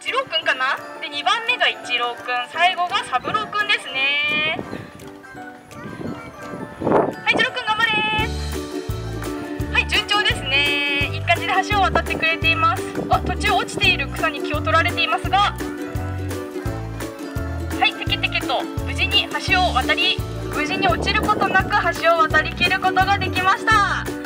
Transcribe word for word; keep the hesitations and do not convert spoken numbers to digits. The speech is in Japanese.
一郎くんかな。でにばんめが一郎くん、最後が三郎くんですね。はい、一郎くん頑張れ。はい、順調ですね。いい感じで橋を渡ってくれています。あ、途中落ちている草に気を取られていますが、はい、テケテケと無事に橋を渡り、無事に落ちることなく橋を渡りきることができました。